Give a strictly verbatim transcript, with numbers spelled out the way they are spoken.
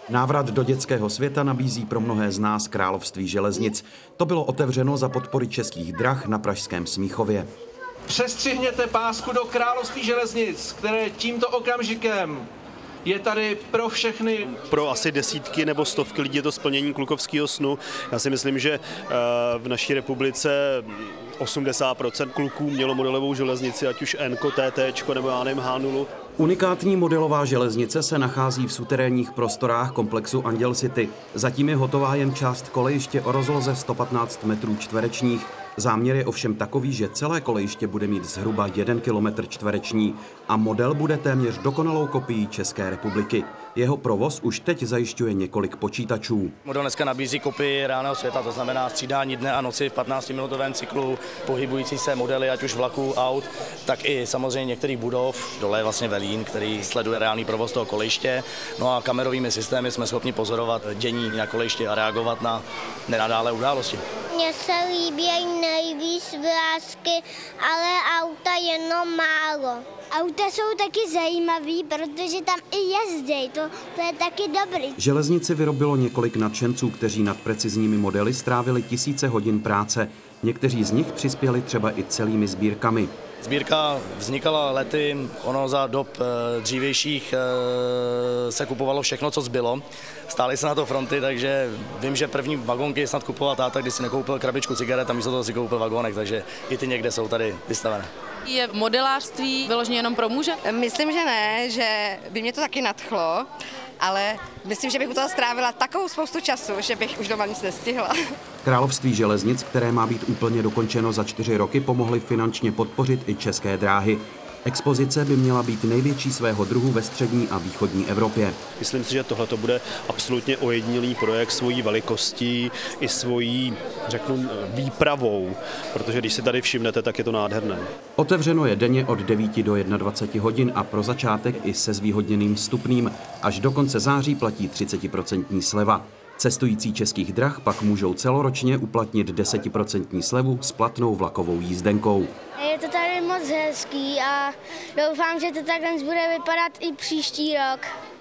Návrat do dětského světa nabízí pro mnohé z nás Království železnic. To bylo otevřeno za podpory Českých drah na pražském Smíchově. Přestřihněte pásku do Království železnic, které tímto okamžikem je tady pro všechny. Pro asi desítky nebo stovky lidí je to splnění klukovského snu. Já si myslím, že v naší republice osmdesát procent kluků mělo modelovou železnici, ať už N, T, T nebo já nevím, H nula. Unikátní modelová železnice se nachází v suterénních prostorách komplexu Anděl City. Zatím je hotová jen část kolejiště o rozloze sto patnáct metrů čtverečních. Záměr je ovšem takový, že celé kolejiště bude mít zhruba jeden kilometr čtvereční a model bude téměř dokonalou kopií České republiky. Jeho provoz už teď zajišťuje několik počítačů. Model dneska nabízí kopii reálného světa, to znamená střídání dne a noci v patnáctiminutovém cyklu, pohybující se modely, ať už vlaků, aut, tak i samozřejmě některých budov. Dole je vlastně velín, který sleduje reálný provoz toho kolejiště. No a kamerovými systémy jsme schopni pozorovat dění na kolejišti a reagovat na nenadálé události. Mně se líbí nejvíc vrásky, ale auta jenom málo. Auta jsou taky zajímavý, protože tam i jezdí, to, to je taky dobrý. Železnici vyrobilo několik nadšenců, kteří nad precizními modely strávili tisíce hodin práce. Někteří z nich přispěli třeba i celými sbírkami. Sbírka vznikala lety, ono za dob e, dřívějších e, se kupovalo všechno, co zbylo. Stály se na to fronty, takže vím, že první vagonky snad kupoval táta, když si nekoupil krabičku cigaret a místo toho si koupil vagonek, takže i ty někde jsou tady vystavené. Je modelářství vyloženě jenom pro muže? Myslím, že ne, že by mě to taky nadchlo, ale myslím, že bych u toho strávila takovou spoustu času, že bych už doma nic nestihla. Království železnic, které má být úplně dokončeno za čtyři roky, pomohly finančně podpořit i České dráhy. Expozice by měla být největší svého druhu ve střední a východní Evropě. Myslím si, že tohle bude absolutně ojedinělý projekt svojí velikostí i svojí, řeknu, výpravou, protože když si tady všimnete, tak je to nádherné. Otevřeno je denně od devíti do dvaceti jedné hodin a pro začátek i se zvýhodněným vstupným. Až do konce září platí třicetiprocentní sleva. Cestující Českých drah pak můžou celoročně uplatnit desetiprocentní slevu s platnou vlakovou jízdenkou. Je to tady moc hezký a doufám, že to takhle bude vypadat i příští rok.